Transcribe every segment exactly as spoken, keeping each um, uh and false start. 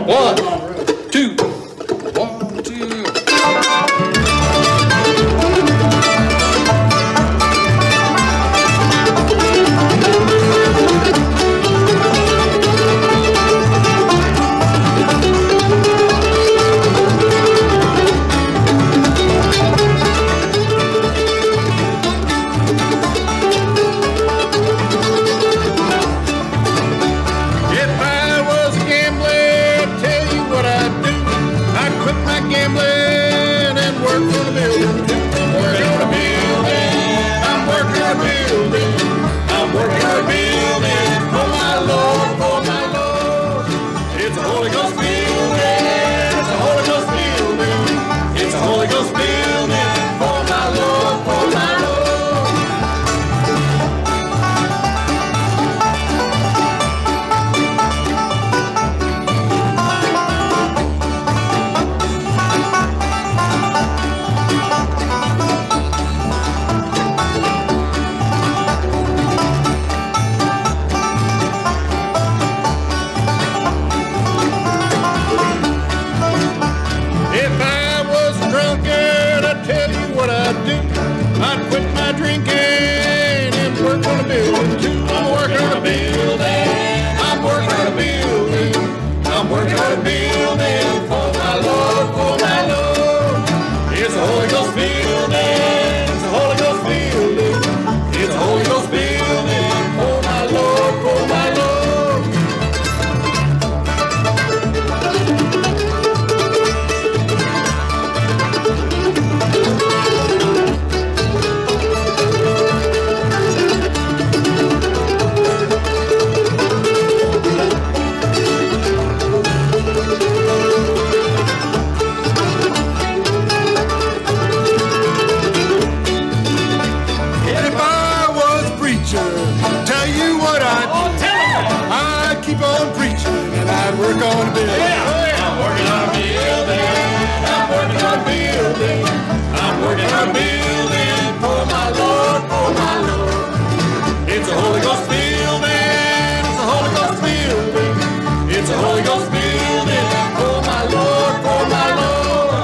One, two, one, two. Gambling and work on a building. I'm working on a building. I'm working on a building. I'm working on a building for my Lord, for my Lord. It's a Holy Ghost building. It's a Holy Ghost building. It's a Holy Ghost building for my Lord, for my Lord. I'd quit my drinking and work on a building too. I'm working on a building. I'm working on a building. I'm working on a building for my Lord, for my Lord. It's a Holy Ghost building. It's a Holy Ghost building. It's a Holy Ghost building for my Lord, for my Lord. Tell you what I'd do. Oh, tell them. I'd keep on preaching and I'd work on a building. Yeah. Oh, yeah. I'm working on a building. I'm working on a building. I'm working on a building for my Lord, for my Lord. It's a Holy Ghost building. It's a Holy Ghost building. It's a Holy Ghost building for my Lord, for my Lord.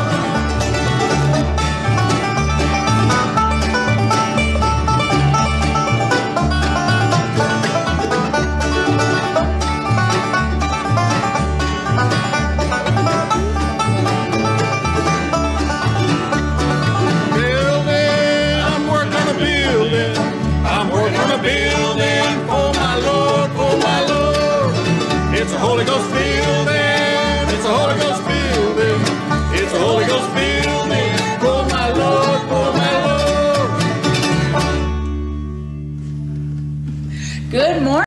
Building for my Lord, for my Lord. It's a Holy Ghost building. It's a Holy Ghost building. It's a Holy Ghost building for my Lord, for my Lord. Good morning.